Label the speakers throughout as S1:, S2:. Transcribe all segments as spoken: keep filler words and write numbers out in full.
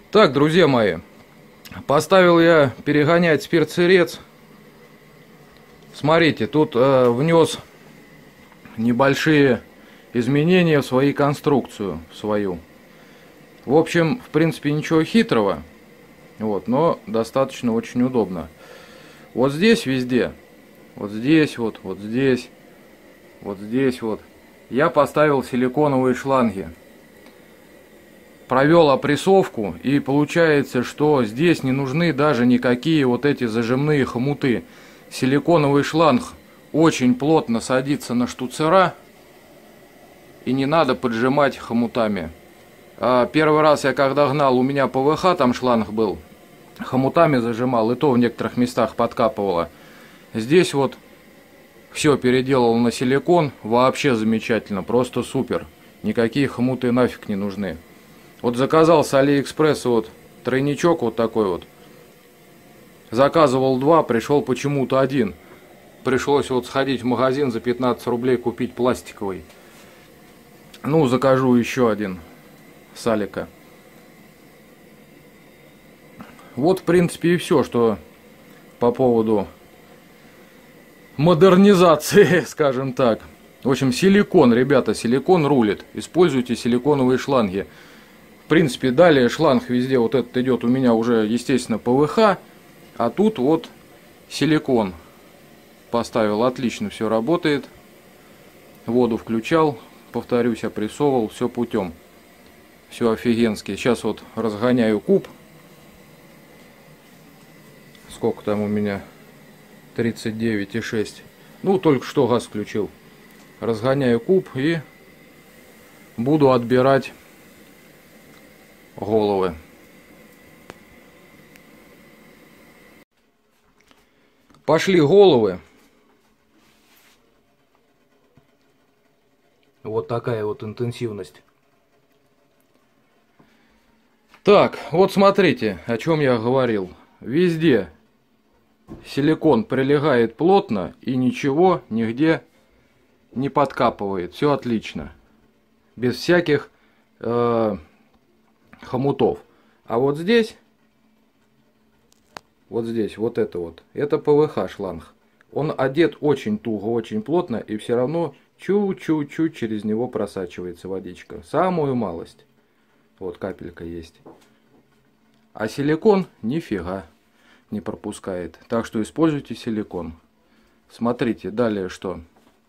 S1: Так, друзья мои, поставил я перегонять спирт-сырец. Смотрите, тут э, внес небольшие изменения в свою конструкцию, в свою. В общем, в принципе, ничего хитрого, вот, но достаточно очень удобно. Вот здесь везде, вот здесь вот, вот здесь, вот здесь вот, я поставил силиконовые шланги. Провел опрессовку, и получается, что здесь не нужны даже никакие вот эти зажимные хомуты. Силиконовый шланг очень плотно садится на штуцера, и не надо поджимать хомутами. А первый раз я когда гнал, у меня ПВХ там шланг был, хомутами зажимал, и то в некоторых местах подкапывало. Здесь вот все переделал на силикон, вообще замечательно, просто супер. Никакие хомуты нафиг не нужны. Вот заказал с Алиэкспресса вот тройничок вот такой вот. Заказывал два, пришел почему-то один. Пришлось вот сходить в магазин за пятнадцать рублей купить пластиковый. Ну, закажу еще один с Алика. Вот, в принципе, и все, что по поводу модернизации, скажем так. В общем, силикон, ребята, силикон рулит. Используйте силиконовые шланги. В принципе, далее шланг везде вот этот идет у меня уже, естественно, ПВХ, а тут вот силикон поставил, отлично все работает. Воду включал, повторюсь, опрессовывал, все путем. Все офигенски. Сейчас вот разгоняю куб. Сколько там у меня? тридцать девять и шесть. Ну, только что газ включил. Разгоняю куб и буду отбирать головы. Пошли головы. Вот такая вот интенсивность. Так, вот смотрите, о чем я говорил. Везде силикон прилегает плотно и ничего нигде не подкапывает. Все отлично. Без всяких э, хомутов. А вот здесь, вот здесь, вот это вот, это ПВХ шланг. Он одет очень туго, очень плотно, и все равно чуть-чуть через него просачивается водичка. Самую малость. Вот капелька есть. А силикон нифига не пропускает. Так что используйте силикон. Смотрите, далее что?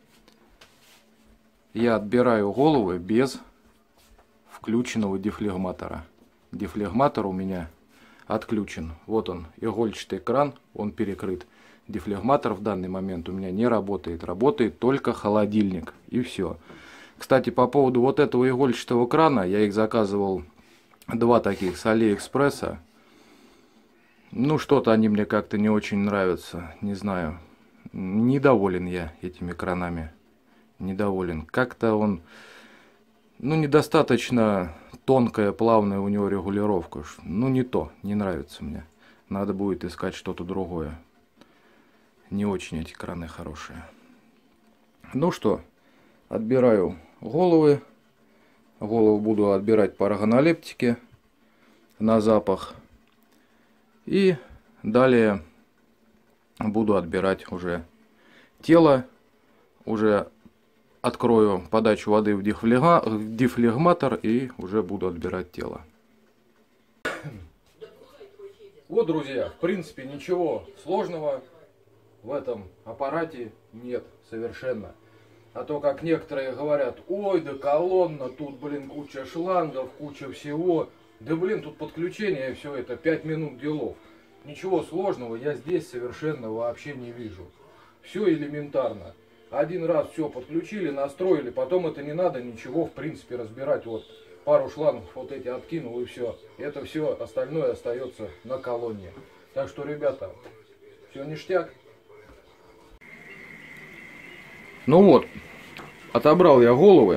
S1: Я отбираю головы без включенного дефлегматора. Дефлегматор у меня отключен. Вот он, игольчатый кран, он перекрыт. Дефлегматор в данный момент у меня не работает. Работает только холодильник. И все. Кстати, по поводу вот этого игольчатого крана, я их заказывал два таких с Алиэкспресса. Ну, что-то они мне как-то не очень нравятся. Не знаю. Недоволен я этими кранами. Недоволен. Как-то он... Ну, недостаточно тонкая, плавная у него регулировка. Ну, не то, не нравится мне. Надо будет искать что-то другое. Не очень эти краны хорошие. Ну что, отбираю головы. Голову буду отбирать по органолептике на запах. И далее буду отбирать уже тело. Уже открою подачу воды в дефлегматор и уже буду отбирать тело. Вот, друзья, в принципе ничего сложного в этом аппарате нет совершенно. А то, как некоторые говорят, ой, да колонна, тут, блин, куча шлангов, куча всего. Да, блин, тут подключение, все это, пять минут делов. Ничего сложного я здесь совершенно вообще не вижу. Все элементарно. Один раз все подключили, настроили, потом это не надо ничего, в принципе, разбирать. Вот пару шлангов вот эти откинул и все. Это все остальное остается на колонне. Так что, ребята, все ништяк. Ну вот, отобрал я головы.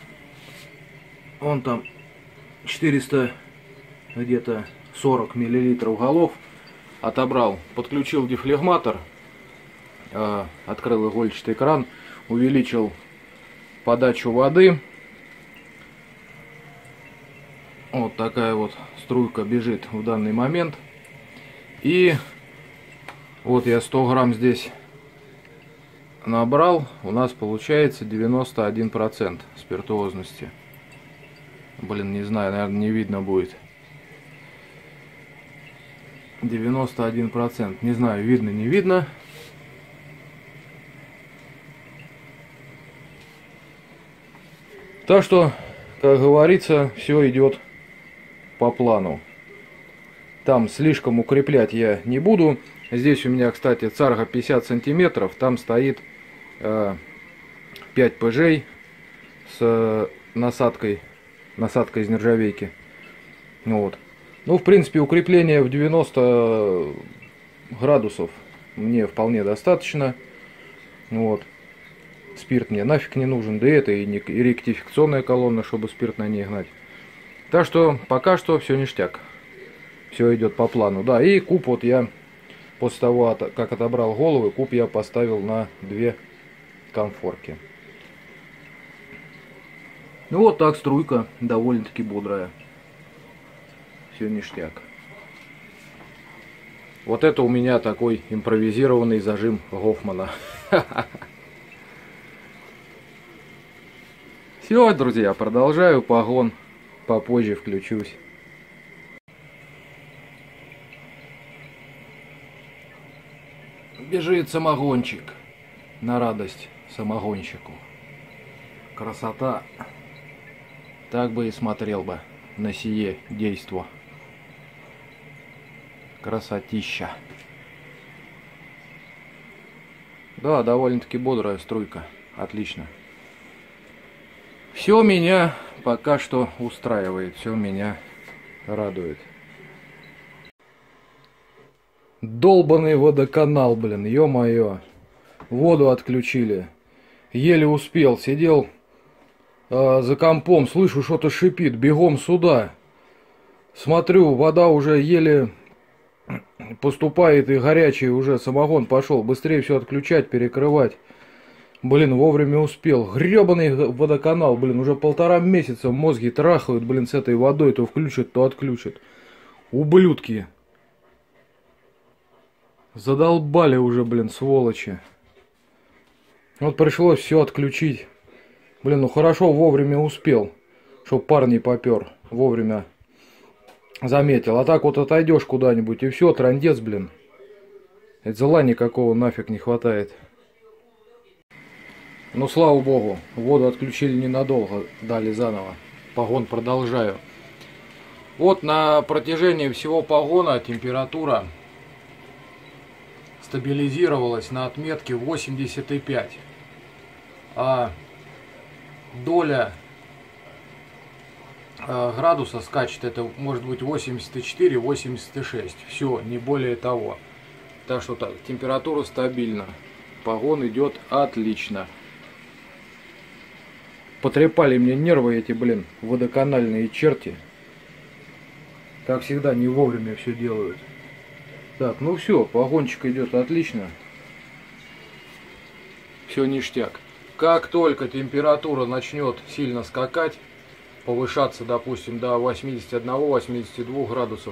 S1: Вон там четыреста где-то сорок миллилитров голов. Отобрал, подключил дефлегматор. Открыл игольчатый кран, увеличил подачу воды. Вот такая вот струйка бежит в данный момент. И вот я сто грамм здесь набрал. У нас получается девяносто один процент спиртуозности. Блин, не знаю, наверное, не видно будет. девяносто один процент. Не знаю, видно, не видно. Так что, как говорится, все идет по плану. Там слишком укреплять я не буду. Здесь у меня, кстати, царга пятьдесят сантиметров. Там стоит э, пять пэжей с э, насадкой, насадкой из нержавейки. Вот. Ну, в принципе, укрепление в девяносто градусов мне вполне достаточно. Вот. Спирт мне нафиг не нужен, да и это и, не, и ректификационная колонна, чтобы спирт на ней гнать. Так что пока что все ништяк. Все идет по плану. Да, и куб вот я, после того, как отобрал головы, куб я поставил на две конфорки. Ну вот так струйка довольно-таки бодрая. Все ништяк. Вот это у меня такой импровизированный зажим Гофмана. Все, друзья, продолжаю погон. Попозже включусь. Бежит самогончик. На радость самогонщику. Красота. Так бы и смотрел бы на сие действо. Красотища. Да, довольно-таки бодрая струйка. Отлично. Все меня пока что устраивает, все меня радует. Долбаный водоканал, блин, ё-моё. Воду отключили. Еле успел, сидел э, за компом, слышу, что-то шипит, бегом сюда. Смотрю, вода уже еле поступает, и горячий уже самогон пошел. Быстрее все отключать, перекрывать. Блин, вовремя успел. Гребаный водоканал, блин, уже полтора месяца мозги трахают, блин, с этой водой. То включат, то отключат. Ублюдки. Задолбали уже, блин, сволочи. Вот пришлось все отключить. Блин, ну хорошо, вовремя успел. Чтоб пар не попер. Вовремя заметил. А так вот отойдешь куда-нибудь и все, трындец, блин. Это зла никакого нафиг не хватает. Ну, слава богу, воду отключили ненадолго, дали заново. Погон продолжаю. Вот на протяжении всего погона температура стабилизировалась на отметке восемьдесят пять. А доля э, градуса скачет, это может быть восемьдесят четыре — восемьдесят шесть. Все, не более того. Так что так, температура стабильна. Погон идет отлично. Потрепали мне нервы эти, блин, водоканальные черти. Как всегда, не вовремя все делают. Так, ну все, погончик идет отлично. Все ништяк. Как только температура начнет сильно скакать, повышаться, допустим, до восьмидесяти одного — восьмидесяти двух градусов,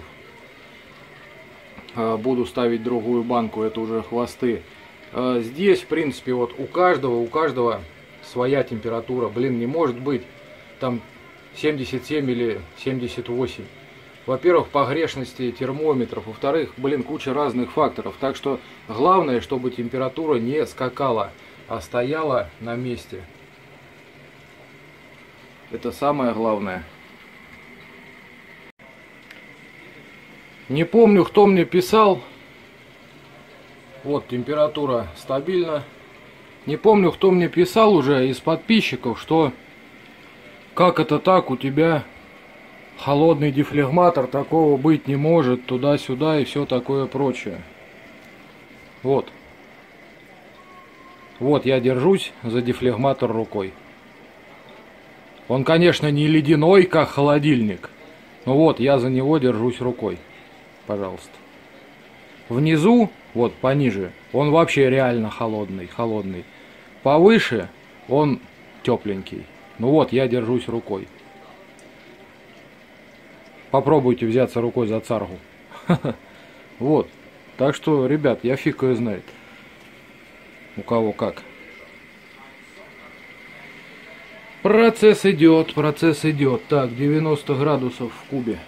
S1: буду ставить другую банку, это уже хвосты. Здесь, в принципе, вот у каждого, у каждого своя температура. Блин, не может быть там семьдесят семь или семьдесят восемь. Во-первых, погрешности термометров. Во-вторых, блин, куча разных факторов. Так что главное, чтобы температура не скакала, а стояла на месте. Это самое главное. Не помню, кто мне писал. Вот, температура стабильна. Не помню, кто мне писал уже из подписчиков, что как это так, у тебя холодный дефлегматор, такого быть не может, туда-сюда и все такое прочее. Вот. Вот я держусь за дефлегматор рукой. Он, конечно, не ледяной, как холодильник, но вот я за него держусь рукой. Пожалуйста. Внизу, вот пониже, он вообще реально холодный, холодный. Повыше он тепленький. Ну вот, я держусь рукой. попробуйте взяться рукой за царгу. Вот. Так что, ребят, я фиг ее знает. У кого как. Процесс идет, процесс идет. Так, девяносто градусов в кубе.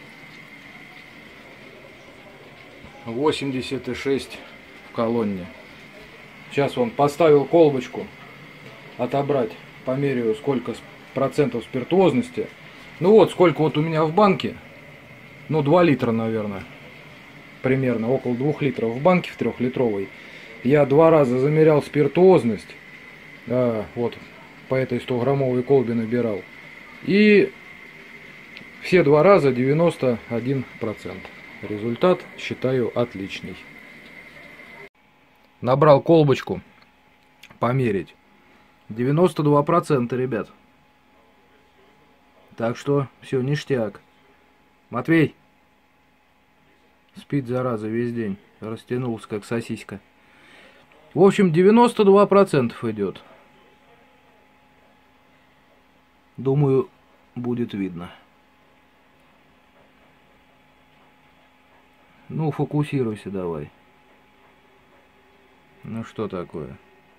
S1: восемьдесят шесть в колонне. Сейчас он поставил колбочку. Отобрать, померяю, сколько процентов спиртуозности. Ну вот, сколько вот у меня в банке. Ну, два литра, наверное. Примерно, около двух литров в банке, в трехлитровой. Я два раза замерял спиртуозность. А, вот, по этой стограммовой колбе набирал. И все два раза девяносто один процент. Результат, считаю, отличный. Набрал колбочку. Померить. девяносто два процента, ребят. Так что все ништяк. Матвей. Спит, зараза, весь день. Растянулся, как сосиска. В общем, девяносто два процента идет. Думаю, будет видно. Ну, фокусируйся давай. Ну, что такое?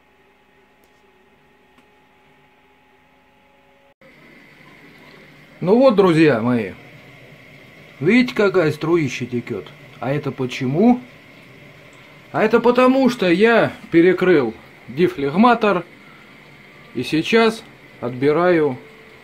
S1: Ну вот, друзья мои. Видите, какая струища текет? А это почему? А это потому, что я перекрыл дефлегматор. И сейчас отбираю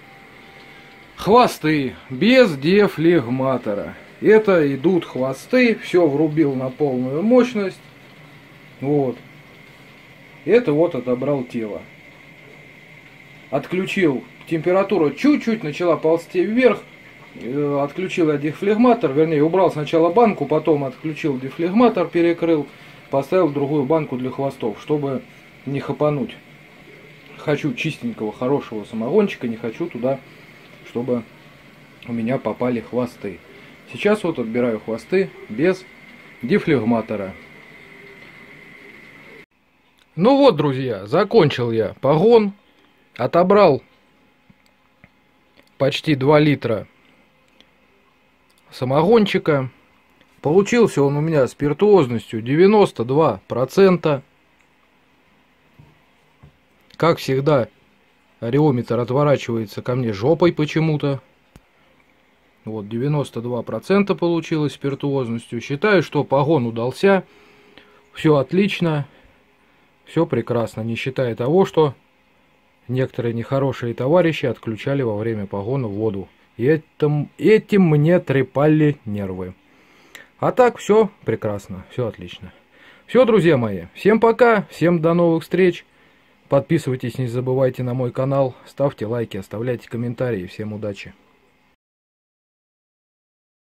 S1: хвосты без дефлегматора. Это идут хвосты. Все врубил на полную мощность. Вот. Это вот отобрал тело. Отключил. Температура чуть-чуть начала ползти вверх. Отключил я дефлегматор. Вернее, убрал сначала банку, потом отключил дефлегматор, перекрыл. Поставил другую банку для хвостов, чтобы не хапануть. Хочу чистенького, хорошего самогончика. Не хочу туда, чтобы у меня попали хвосты. Сейчас вот отбираю хвосты без дефлегматора. Ну вот, друзья, закончил я погон. Отобрал почти два литра самогончика. Получился он у меня спиртуозностью девяносто два процента. Как всегда, ареометр отворачивается ко мне жопой почему-то. Вот, девяносто два процента получилось спиртуозностью. Считаю, что погон удался. Все отлично. Все прекрасно, не считая того, что некоторые нехорошие товарищи отключали во время погона воду. И этим, этим мне трепали нервы. А так все прекрасно, все отлично. Все, друзья мои, всем пока, всем до новых встреч. Подписывайтесь, не забывайте на мой канал, ставьте лайки, оставляйте комментарии. Всем удачи.